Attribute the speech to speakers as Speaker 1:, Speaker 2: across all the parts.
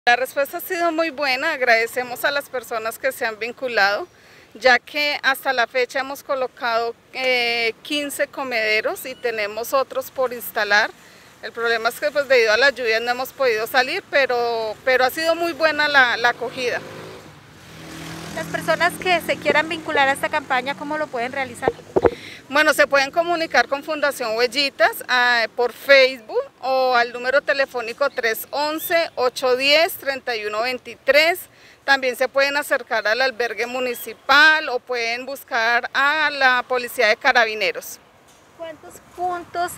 Speaker 1: La respuesta ha sido muy buena, agradecemos a las personas que se han vinculado, ya que hasta la fecha hemos colocado 15 comederos y tenemos otros por instalar. El problema es que pues, debido a las lluvias no hemos podido salir, pero ha sido muy buena la acogida.
Speaker 2: Las personas que se quieran vincular a esta campaña, ¿cómo lo pueden realizar?
Speaker 1: Bueno, se pueden comunicar con Fundación Huellitas por Facebook o al número telefónico 311-810-3123. También se pueden acercar al albergue municipal o pueden buscar a la Policía de Carabineros.
Speaker 2: ¿Cuántos puntos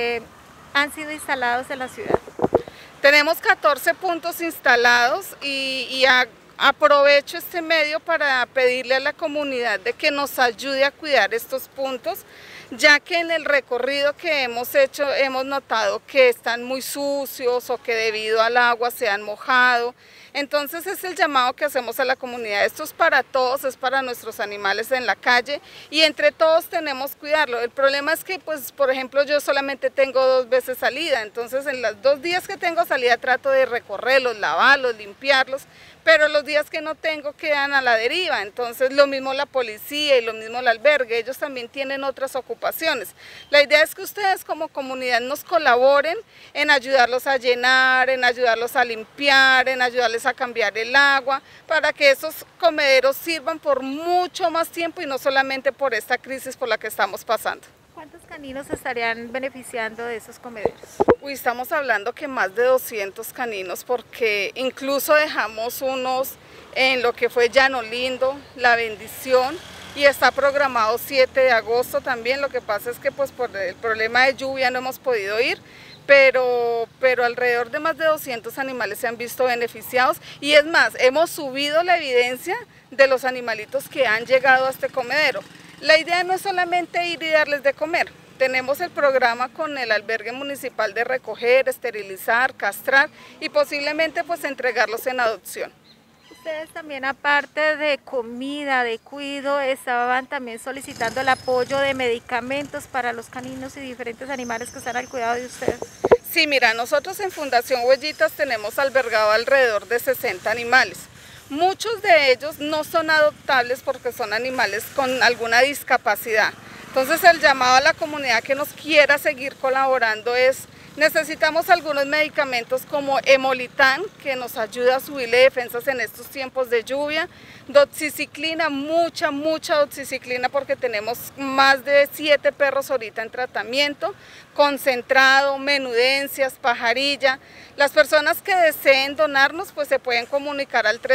Speaker 2: han sido instalados en la ciudad?
Speaker 1: Tenemos 14 puntos instalados y aprovecho este medio para pedirle a la comunidad de que nos ayude a cuidar estos puntos, ya que en el recorrido que hemos hecho hemos notado que están muy sucios o que debido al agua se han mojado. Entonces es el llamado que hacemos a la comunidad. Esto es para todos, es para nuestros animales en la calle y entre todos tenemos que cuidarlo. El problema es que, pues, por ejemplo, yo solamente tengo 2 veces salida, entonces en los 2 días que tengo salida trato de recorrerlos, lavarlos, limpiarlos, pero los días que no tengo quedan a la deriva. Entonces lo mismo la policía y lo mismo el albergue, ellos también tienen otras ocupaciones. La idea es que ustedes como comunidad nos colaboren en ayudarlos a llenar, en ayudarlos a limpiar, en ayudarles a cambiar el agua, para que esos comederos sirvan por mucho más tiempo y no solamente por esta crisis por la que estamos pasando.
Speaker 2: ¿Cuántos caninos estarían beneficiando de esos comederos?
Speaker 1: Uy, estamos hablando que más de 200 caninos, porque incluso dejamos unos en lo que fue Llano Lindo, La Bendición, y está programado 7 de agosto también. Lo que pasa es que pues por el problema de lluvia no hemos podido ir, pero alrededor de más de 200 animales se han visto beneficiados y es más, hemos subido la evidencia de los animalitos que han llegado a este comedero. La idea no es solamente ir y darles de comer. Tenemos el programa con el albergue municipal de recoger, esterilizar, castrar y posiblemente pues entregarlos en adopción.
Speaker 2: Ustedes también, aparte de comida, de cuido, estaban también solicitando el apoyo de medicamentos para los caninos y diferentes animales que están al cuidado de ustedes.
Speaker 1: Sí, mira, nosotros en Fundación Huellitas tenemos albergado alrededor de 60 animales. Muchos de ellos no son adoptables porque son animales con alguna discapacidad. Entonces el llamado a la comunidad que nos quiera seguir colaborando es: necesitamos algunos medicamentos como Hemolitán, que nos ayuda a subirle defensas en estos tiempos de lluvia, doxiciclina, mucha doxiciclina porque tenemos más de 7 perros ahorita en tratamiento, concentrado, menudencias, pajarilla. Las personas que deseen donarnos pues se pueden comunicar al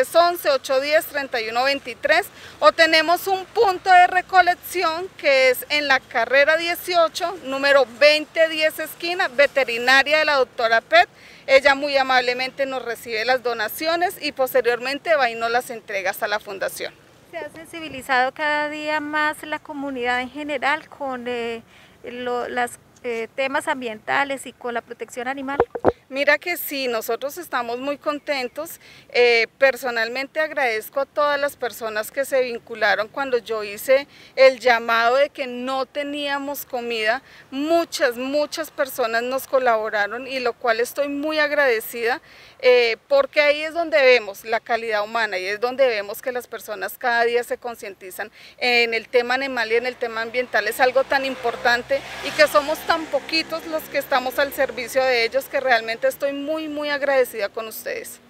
Speaker 1: 311-810-3123 o tenemos un punto de recolección que es en la carrera 18, número 2010 esquina, veterinaria de la doctora Pet. Ella muy amablemente nos recibe las donaciones y posteriormente va y nos las entrega hasta la fundación.
Speaker 2: ¿Se ha sensibilizado cada día más la comunidad en general con los temas ambientales y con la protección animal?
Speaker 1: Mira que sí, nosotros estamos muy contentos. Personalmente agradezco a todas las personas que se vincularon cuando yo hice el llamado de que no teníamos comida. Muchas personas nos colaboraron y lo cual estoy muy agradecida porque ahí es donde vemos la calidad humana y es donde vemos que las personas cada día se concientizan en el tema animal y en el tema ambiental. Es algo tan importante y que somos tan poquitos los que estamos al servicio de ellos que realmente estoy muy agradecida con ustedes.